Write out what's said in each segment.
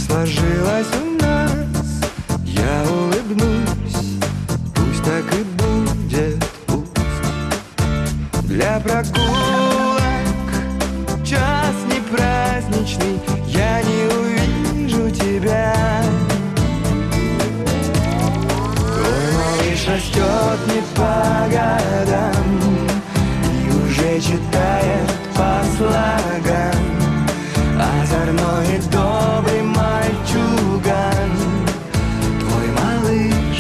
сложилось у нас, я улыбнусь, пусть так и будет пусть. Для прогулок час не праздничный, я не увижу тебя. Твой малыш растет не по годам и уже читает по слогам. Озорной и добрый мальчуган, твой малыш.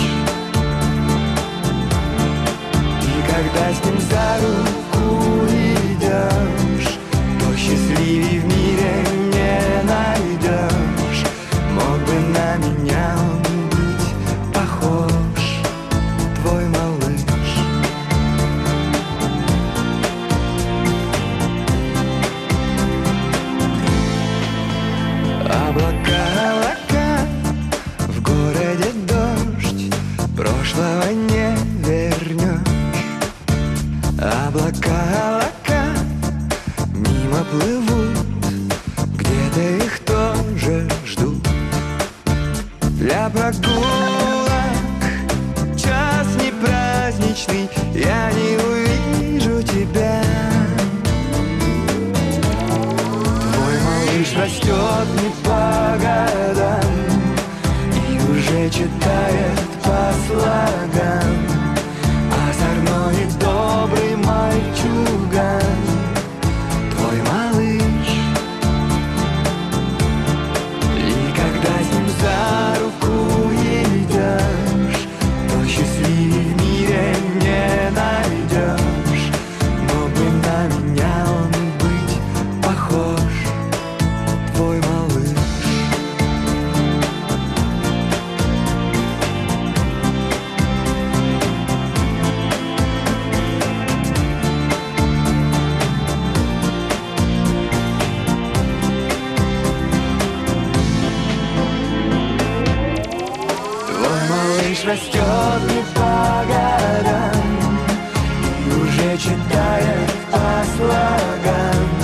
И когда с ним за руку идешь, то счастливей в мире не найдешь. Мог бы на меня он быть похож, твой малыш. Облака, в городе дождь, прошлого не вернешь. Облака, мимо плывут, где-то их тоже ждут. Для прогулок час не праздничный, я не увижу тебя. Малыш растет не по годам и уже читает по слогам. Озорной и добрый мальчуган, твой малыш. И когда с ним за руку идешь, то счастливей в мире не найдешь. Мог бы на меня он быть похож, твой малыш. Твой малыш растет не по годам и уже читает по слогам.